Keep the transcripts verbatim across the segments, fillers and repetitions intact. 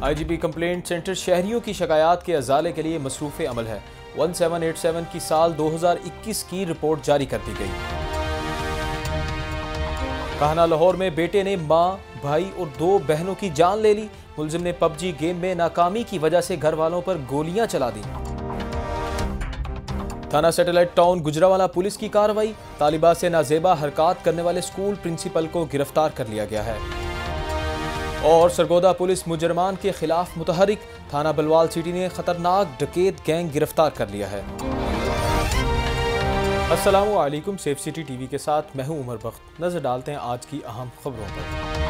आई G P complaint centre शहरियों की शिकायत के अजाले के लिए मसरूफ़ अमल है। सत्रह सौ सत्तासी की साल दो हज़ार इक्कीस की रिपोर्ट जारी कर दी गई। काहना लाहौर में बेटे ने मां, भाई और दो बहनों की जान ले ली। मुलजिम ने पबजी गेम में नाकामी की वजह से घर वालों पर गोलियां चला दी। थाना सैटेलाइट टाउन गुजरावाला पुलिस की कार्रवाई। तालिबा से नाजेबा हरकत करने वाले स्कूल प्रिंसिपल को गिरफ्तार कर लिया गया है। और सरगोदा पुलिस मुजरमान के खिलाफ मुतहरिक। थाना बलवाल सिटी ने खतरनाक डकैत गैंग गिरफ्तार कर लिया है। अस्सलामु अलैकुम, सेफ सिटी टीवी के साथ मैं हूं उमर बख्त। नजर डालते हैं आज की अहम खबरों पर।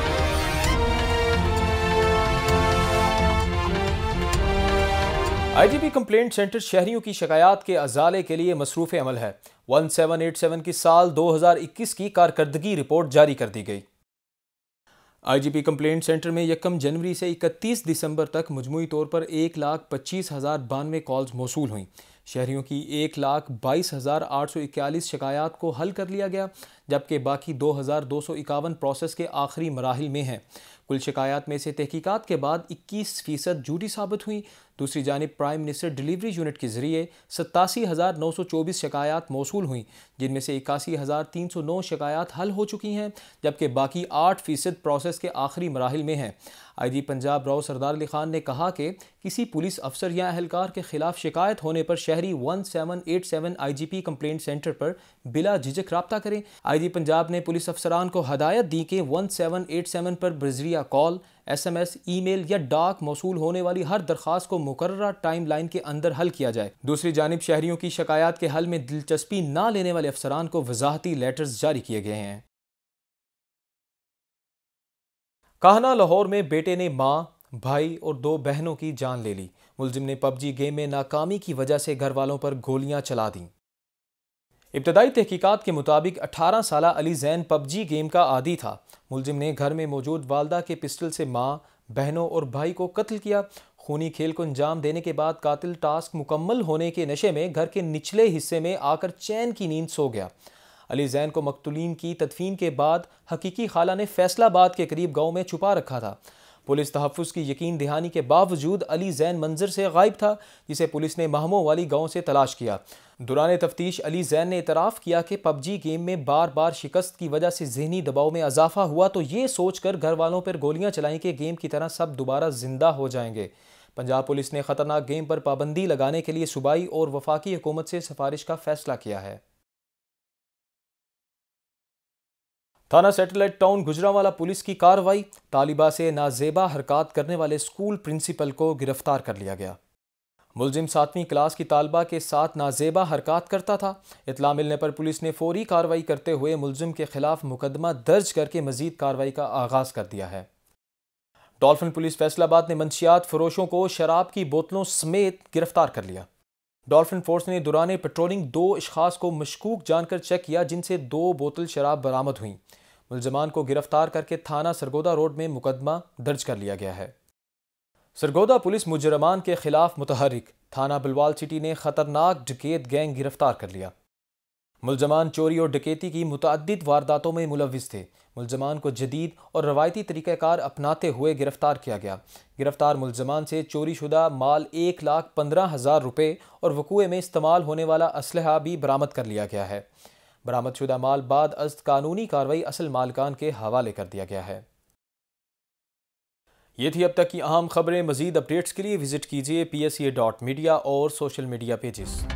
I G P complaint centre शहरियों की शिकायत के अजाले के लिए मसरूफ़ अमल है। सत्रह सौ सत्तासी की साल दो हज़ार इक्कीस की कारकर्दगी रिपोर्ट जारी कर दी गई। I G P complaint centre में यकम जनवरी से इकतीस दिसंबर तक मजमूई तौर पर एक लाख पच्चीस हज़ार बानवे कॉल्स मौसूल हुई। शहरियों की एक लाख बाईस हज़ार आठ सौ इक्यालीस शिकायत को हल कर लिया गया, जबकि बाकी दो हज़ार दो सौ इक्यावन प्रोसेस के आखिरी मराहिल में हैं। कुल शिकायत में से तहकीकात के बाद इक्कीस फीसद झूठी साबित हुई। दूसरी जानिब प्राइम मिनिस्टर डिलीवरी यूनिट के जरिए सतासी हज़ार नौ सौ चौबीस शिकायत मौसूल हुई, जिनमें से इक्यासी हज़ार तीन सौ नौ शिकायत हल हो चुकी हैं, जबकि बाकी आठ फीसद प्रोसेस के आखिरी मराहिल में हैं। आई जी पंजाब राव सरदार अली खान ने कहा कि किसी पुलिस अफसर या अहलकार के खिलाफ शिकायत होने पर शहरी सत्रह सौ सत्तासी I G P complaint centre पर बिला झिझक रब्ता करें। आई जी पंजाब ने पुलिस अफसरान को हदायत दी कि सत्रह सौ सत्तासी पर बजरिया call, S M S, email या डाक मौसूल होने वाली हर दरख्वास्त को मुकर्ररा टाइम लाइन के अंदर हल किया जाए। दूसरी जानिब शहरियों की शिकायत के हल में दिलचस्पी न लेने वाले अफसरान को वजाहती लेटर्स जारी किए गए हैं। काहना लाहौर में बेटे ने मां, भाई और दो बहनों की जान ले ली। मुलजिम ने पबजी गेम में नाकामी की वजह से घर वालों पर गोलियां चला दी। इब्तदाई तहकीकात के मुताबिक अठारह साला अली जैन पबजी गेम का आदी था। मुलजिम ने घर में मौजूद वालदा के पिस्टल से मां, बहनों और भाई को कत्ल किया। खूनी खेल को अंजाम देने के बाद कातिल टास्क मुकम्मल होने के नशे में घर के निचले हिस्से में आकर चैन की नींद सो गया। अली जैन को मकतूलीन की तदफीन के बाद हकीकी खाला ने फैसलाबाद के करीब गांव में छुपा रखा था। पुलिस तहफ़्फ़ुज़ की यकीन दहानी के बावजूद अली जैन मंजर से गायब था, जिसे पुलिस ने महमो वाली गांव से तलाश किया। दौरान तफ्तीश अली जैन ने इतराफ़ किया कि पबजी गेम में बार बार शिकस्त की वजह से जहनी दबाव में इजाफा हुआ तो ये सोच कर घर वालों पर गोलियां चलाई कि गेम की तरह सब दोबारा जिंदा हो जाएंगे। पंजाब पुलिस ने खतरनाक गेम पर पाबंदी लगाने के लिए सूबाई और वफाकी हुकूमत से सिफारिश का फैसला किया है। थाना सैटेलाइट टाउन गुजरावाला पुलिस की कार्रवाई। तालिबा से नाजेबा हरकत करने वाले स्कूल प्रिंसिपल को गिरफ्तार कर लिया गया। मुलजिम सातवीं क्लास की तालिबा के साथ नाजेबा हरकत करता था। इतला मिलने पर पुलिस ने फौरी कार्रवाई करते हुए मुलजिम के खिलाफ मुकदमा दर्ज करके मजीद कार्रवाई का आगाज कर दिया है। डॉल्फिन पुलिस फैसलाबाद ने मंशियात फरोशों को शराब की बोतलों समेत गिरफ्तार कर लिया। डॉल्फिन फोर्स ने दौरान पेट्रोलिंग दो अशखास को मशकूक जानकर चेक किया, जिनसे दो बोतल शराब बरामद हुई। मुलजमान को गिरफ्तार करके थाना सरगोदा रोड में मुकदमा दर्ज कर लिया गया है। सरगोदा पुलिस मुजरमान के खिलाफ मुतहरिक। थाना बलवाल सिटी ने खतरनाक डकैत गैंग गिरफ्तार कर लिया। मुलजमान चोरी और डकैती की मुतअद्दिद वारदातों में मुलविस थे। मुलजमान को जदीद और रवायती तरीक़ाकार अपनाते हुए गिरफ्तार किया गया। गिरफ्तार मुलजमान से चोरी शुदा माल एक लाख पंद्रह हज़ार रुपये और वकूए में इस्तेमाल होने वाला असलहा भी बरामद कर लिया गया है। बरामद शुदा माल बाद अज़्द कानूनी कार्रवाई असल मालिकान के हवाले कर दिया गया है। ये थी अब तक की अहम खबरें। मजीद अपडेट्स के लिए विजिट कीजिए P S A dot media और सोशल मीडिया पेजेस।